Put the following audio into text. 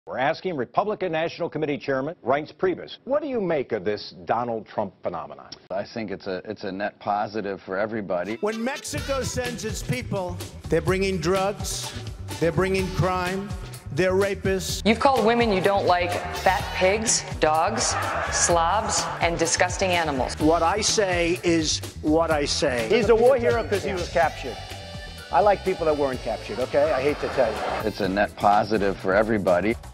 We're asking Republican National Committee Chairman Reince Priebus, what do you make of this Donald Trump phenomenon? I think it's a net positive for everybody. When Mexico sends its people, they're bringing drugs, they're bringing crime, they're rapists. You've called women you don't like fat pigs, dogs, slobs, and disgusting animals. What I say is what I say. He's a war hero because he was captured. I like people that weren't captured, okay? I hate to tell you. It's a net positive for everybody.